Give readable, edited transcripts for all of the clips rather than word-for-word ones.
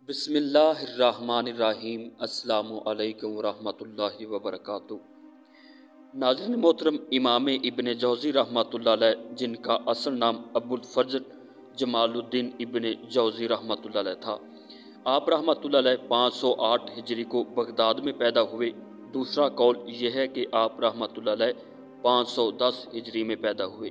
بسم اللہ الرحمن الرحیم۔ السلام علیکم ورحمۃ اللہ وبرکاتہ۔ ناظرین محترم، امام ابن جوزی رحمۃ اللہ علیہ، جن کا اصل نام ابو الفضل جمال الدین ابن جوزی رحمۃ اللہ علیہ تھا، آپ رحمۃ اللہ علیہ 508 ہجری کو بغداد میں پیدا ہوئے۔ دوسرا قول یہ ہے کہ آپ رحمۃ اللہ علیہ 510 ہجری میں پیدا ہوئے۔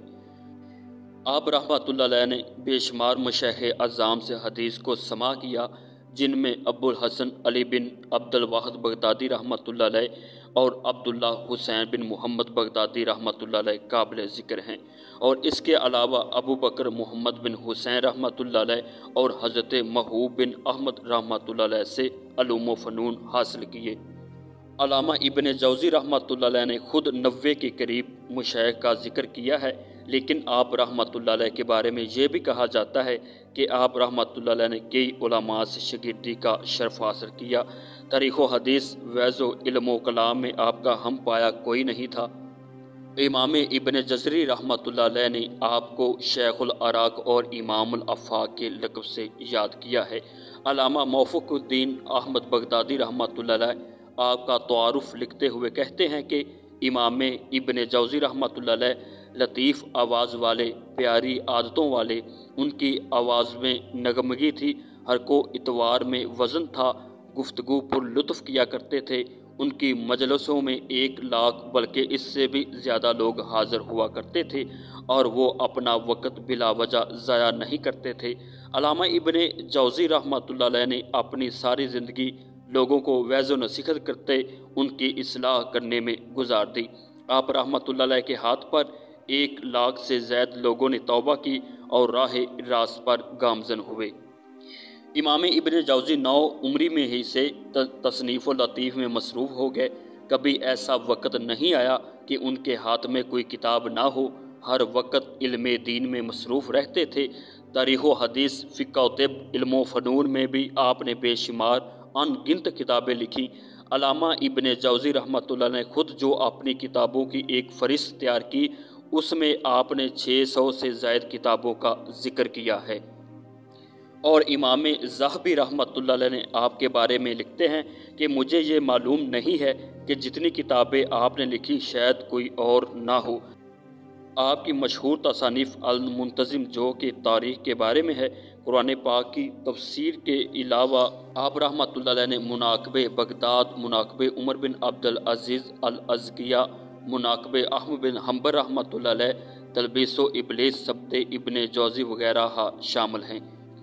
آپ رحمۃ اللہ علیہ نے بے شمار مشائخ اعظام سے حدیث کو سماع کیا، جن میں ابو الحسن علی بن عبد الواحد بغدادی رحمۃ اللہ علیہ اور عبداللہ حسین بن محمد بغدادی رحمۃ اللہ علیہ قابل ذکر ہیں، اور اس کے علاوہ ابو بکر محمد بن حسین رحمۃ اللہ علیہ اور حضرت محبوب بن احمد رحمۃ اللہ علیہ سے علوم و فنون حاصل کیے۔ علامہ ابن جوزی رحمۃ اللہ علیہ نے خود 90 کے قریب مشائخ کا ذکر کیا ہے، لیکن آپ رحمۃ اللہ علیہ کے بارے میں یہ بھی کہا جاتا ہے کہ آپ رحمۃ اللہ علیہ نے کئی علماء سے شاگردی کا شرف حاصل کیا۔ تاریخ و حدیث، وعظ و علم و کلام میں آپ کا ہم پایا کوئی نہیں تھا۔ امام ابن جزری رحمۃ اللہ علیہ نے آپ کو شیخ العراق اور امام الافاق کے لقب سے یاد کیا ہے۔ علامہ موفق الدین احمد بغدادی رحمۃ اللہ علیہ آپ کا تعارف لکھتے ہوئے کہتے ہیں کہ امام ابن جوزی رحمۃ اللہ علیہ لطیف آواز والے، پیاری عادتوں والے، ان کی آواز میں نغمگی تھی، ہر کو اتوار میں وزن تھا، گفتگو پر لطف کیا کرتے تھے۔ ان کی مجلسوں میں 1 لاکھ بلکہ اس سے بھی زیادہ لوگ حاضر ہوا کرتے تھے، اور وہ اپنا وقت بلا وجہ ضائع نہیں کرتے تھے۔ علامہ ابن جوزی رحمۃ اللہ علیہ نے اپنی ساری زندگی لوگوں کو وعظ و نصیحت کرتے، ان کی اصلاح کرنے میں گزار دی۔ آپ رحمۃ اللہ علیہ کے ہاتھ پر 1 لاکھ سے زائد لوگوں نے توبہ کی اور راہ راست پر گامزن ہوئے۔ امام ابن جوزی نو عمری میں ہی سے تصنیف و لطیف میں مصروف ہو گئے۔ کبھی ایسا وقت نہیں آیا کہ ان کے ہاتھ میں کوئی کتاب نہ ہو، ہر وقت علم دین میں مصروف رہتے تھے۔ تاریخ و حدیث، فقہ و طب، علم و فنون میں بھی آپ نے بے شمار ان گنت کتابیں لکھیں۔ علامہ ابن جوزی رحمۃ اللہ نے خود جو اپنی کتابوں کی ایک فہرست تیار کی، اس میں آپ نے 600 سے زائد کتابوں کا ذکر کیا ہے۔ اور امام ذہبی رحمۃ اللہ علیہ نے آپ کے بارے میں لکھتے ہیں کہ مجھے یہ معلوم نہیں ہے کہ جتنی کتابیں آپ نے لکھی شاید کوئی اور نہ ہو۔ آپ کی مشہور تصانیف المنتظم جو کہ تاریخ کے بارے میں ہے، قرآن پاک کی تفسیر کے علاوہ آپ رحمۃ اللہ علیہ نے مناقب بغداد، مناقب عمر بن عبد العزیز الازکیہ، مناقب احمد بن حنبل رحمۃ اللہ علیہ، تلبیس و ابلیس، سبت ابن جوزی وغیرہ شامل ہیں۔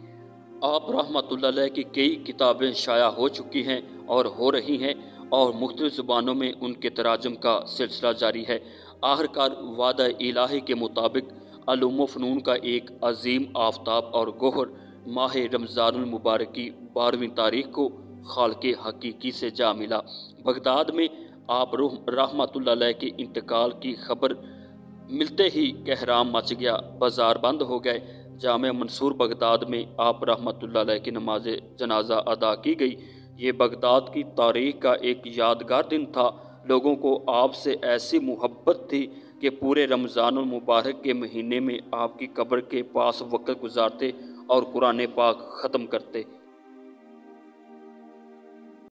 آپ رحمۃ اللہ علیہ کی کئی کتابیں شائع ہو چکی ہیں اور ہو رہی ہیں، اور مختلف زبانوں میں ان کے تراجم کا سلسلہ جاری ہے۔ آخرکار وعدہ الہی کے مطابق علوم و فنون کا ایک عظیم آفتاب اور گوہر ماہ رمضان المبارک کی 12ویں تاریخ کو خالق حقیقی سے جا ملا۔ بغداد میں آپ رحمۃ اللہ علیہ کے انتقال کی خبر ملتے ہی کہرام مچ گیا، بازار بند ہو گئے۔ جامع منصور بغداد میں آپ رحمۃ اللہ علیہ کی نماز جنازہ ادا کی گئی۔ یہ بغداد کی تاریخ کا ایک یادگار دن تھا۔ لوگوں کو آپ سے ایسی محبت تھی کہ پورے رمضان المبارک کے مہینے میں آپ کی قبر کے پاس وقت گزارتے اور قرآن پاک ختم کرتے۔